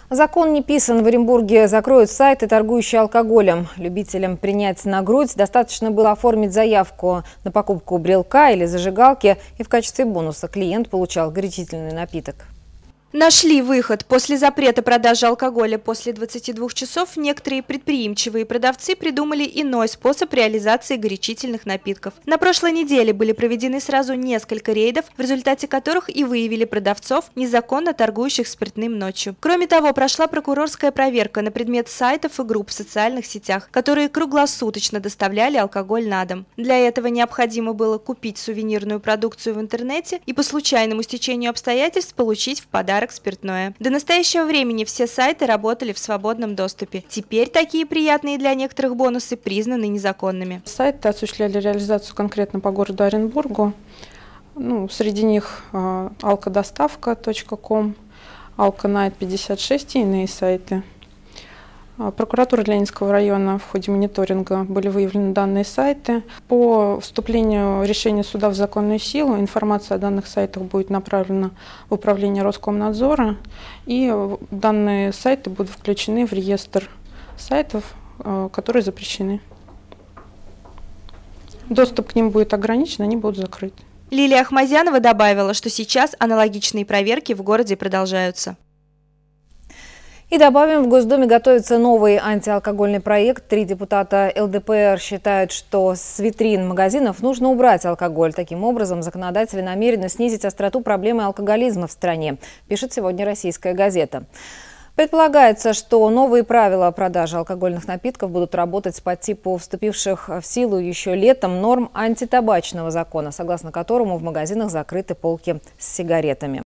Закон не писан. В Оренбурге закроют сайты, торгующие алкоголем. Любителям принять на грудь достаточно было оформить заявку на покупку брелка или зажигалки, и в качестве бонуса клиент получал горячительный напиток. Нашли выход. После запрета продажи алкоголя после 22 часов некоторые предприимчивые продавцы придумали иной способ реализации горячительных напитков. На прошлой неделе были проведены сразу несколько рейдов, в результате которых и выявили продавцов, незаконно торгующих спиртным ночью. Кроме того, прошла прокурорская проверка на предмет сайтов и групп в социальных сетях, которые круглосуточно доставляли алкоголь на дом. Для этого необходимо было купить сувенирную продукцию в интернете и по случайному стечению обстоятельств получить в подарок спиртное. До настоящего времени все сайты работали в свободном доступе. Теперь такие приятные для некоторых бонусы признаны незаконными. Сайты осуществляли реализацию конкретно по городу Оренбургу. Среди них alkodоставка.com, alkonight56 и иные сайты. Прокуратура Ленинского района в ходе мониторинга были выявлены данные сайты. По вступлению решения суда в законную силу информация о данных сайтах будет направлена в управление Роскомнадзора, и данные сайты будут включены в реестр сайтов, которые запрещены. Доступ к ним будет ограничен, они будут закрыты. Лилия Ахмазянова добавила, что сейчас аналогичные проверки в городе продолжаются. И добавим, в Госдуме готовится новый антиалкогольный проект. 3 депутата ЛДПР считают, что с витрин магазинов нужно убрать алкоголь. Таким образом, законодатели намерены снизить остроту проблемы алкоголизма в стране, пишет сегодня «Российская газета». Предполагается, что новые правила продажи алкогольных напитков будут работать по типу вступивших в силу еще летом норм антитабачного закона, согласно которому в магазинах закрыты полки с сигаретами.